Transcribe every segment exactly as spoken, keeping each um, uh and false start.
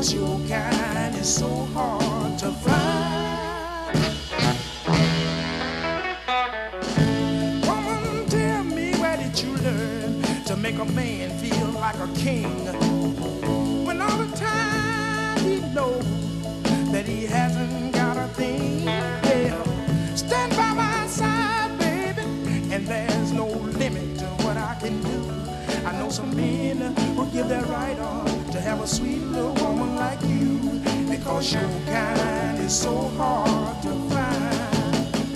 because your kind is so hard to find. Woman, tell me, where did you learn to make a man feel like a king when all the time he knows that he hasn't got a thing? Yeah, stand by my side, baby, and there's no limit to what I can do. I know some men who give their right arm to have a sweet little woman like you, because your kind is so hard to find.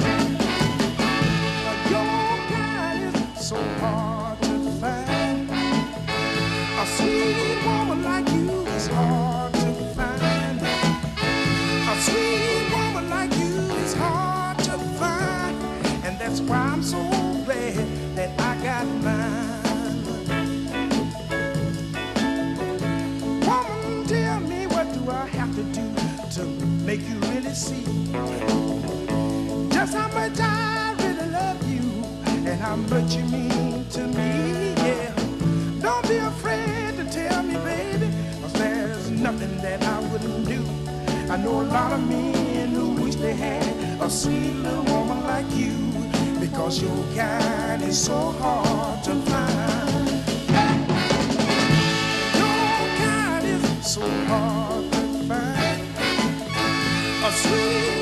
Your kind is so hard to find. A sweet woman like you is hard to find. A sweet woman like you is hard to find. And that's why I'm so glad that I got mine. I have to do to make you really see just how much I really love you and how much you mean to me. Yeah, don't be afraid to tell me, baby, 'cause there's nothing that I wouldn't do. I know a lot of men who wish they had a sweet little woman like you, because your kind is so hard to find. Your kind is so hard. A sweet